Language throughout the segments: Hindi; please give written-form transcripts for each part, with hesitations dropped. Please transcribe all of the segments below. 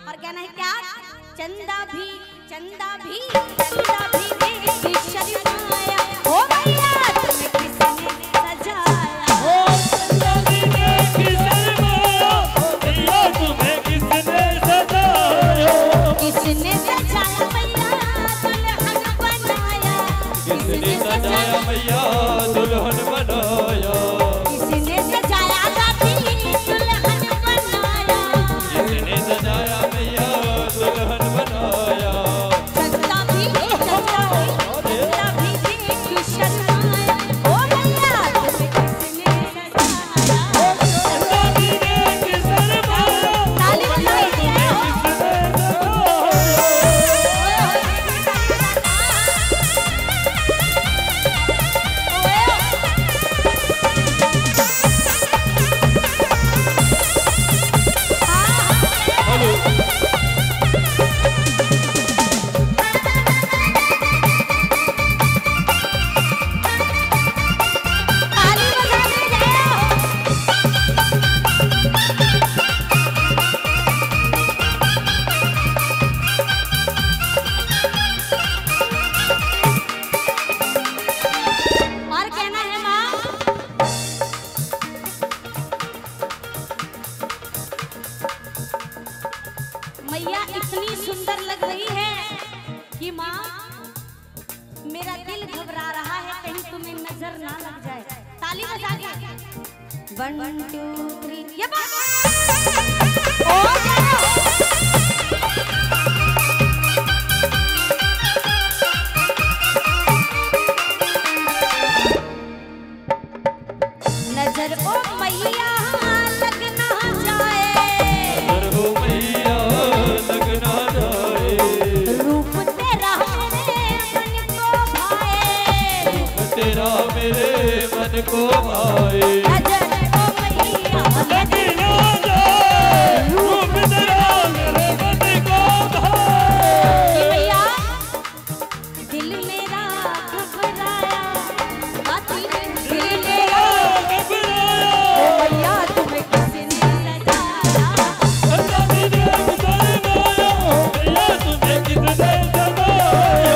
और कहना है क्या, चंदा भी देख शर्माया, ओ भैया तुम्हें किसने सजाया, ओ चंदा भी देख शर्माया, भैया तुम्हें किसने सजाया, किसने सजाया भैया दुल्हन बनाया, किसने सजाया भैया दुल्हन बनाया, किसने सजाया दादी दुल्हन बनाया, किसने सजाया भैया दुल्हन बनाया, चंदा भी देख शर्माया, ओ भैया तुम्हें किसने सजाया, चंदा भी देख शर्माया, ताली बजाई दे ताली बजाने जाओ। और कहना है माँ, मैया इतनी सुंदर लग रही है कि माँ मेरा दिल घबरा रहा है, कहीं तुम्हें नजर ना लग जाए। ताली बजा के 1 2 3 ये बात ओ नजर ओ मैया लग ना जाए, नजर हो मैया लग ना जाए, रूप तेरा मेरे मन को भाए, तेरा मेरे मन को भाए, नजर ओ मैया लग ना जाए, रूप तेरा मेरे मन को भाए, कि भैया दिल मेरा घबराया, दिल मेरा घबराया, ओ भैया तुम्हें किसने सजाया, चंदा भी देख शर्माया, भैया तुम्हें किसने सजाया,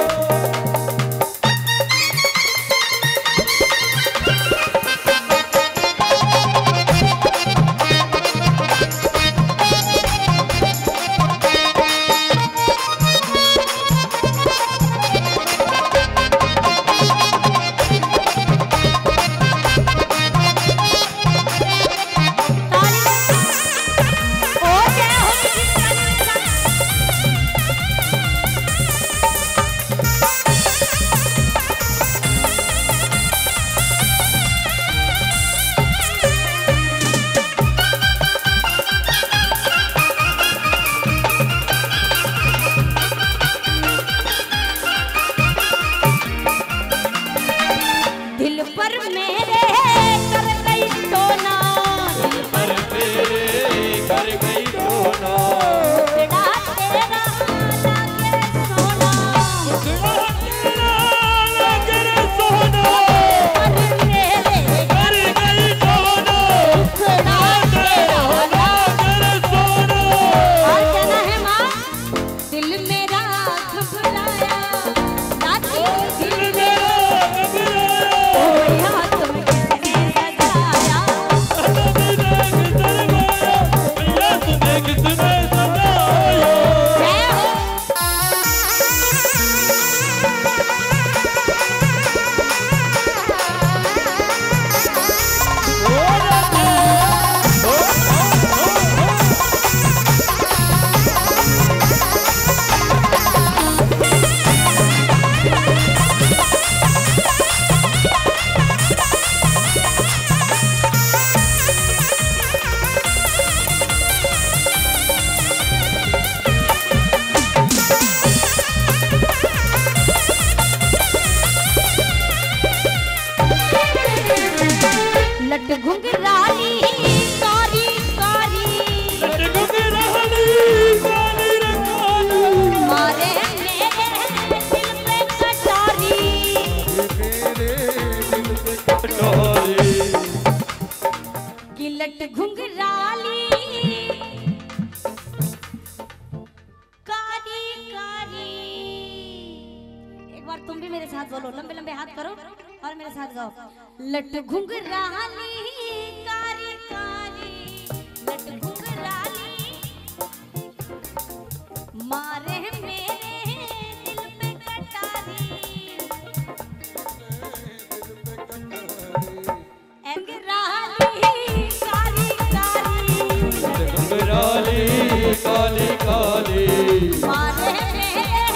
ओ जय हो दिल पर मेरे कर गई टोना, दिल पर मेरे कर गई टोना, टुकड़ा तेरा लागे सोना, टुकड़ा तेरा लागे रे सोना, पर मेरे कर गई टोना, टुकड़ा तेरा लागे रे सोना, और कहना है माँ, दिल मेरा घबराया, दादी दिल मेरा घबराया, ओ भैया तुम्हें किसने सजाया, चंदा भी देख शर्माया, भैया तुम्हें किसने सजाया, जय हो लट घुंघराली कारी कारी, लट घुंघराली काली रे काली, मारे मेरे दिल पे कटारी, मेरे दिल पे कटोरी, कि लट घुंघराली बोलो, लंबे लंबे हाथ करो और मेरे साथ गाओ। लट घुंघराली कारी कारी, लट घुंघराली मारे मेरे दिल पे कटारी, घुंघराली काली काली मारे मेरे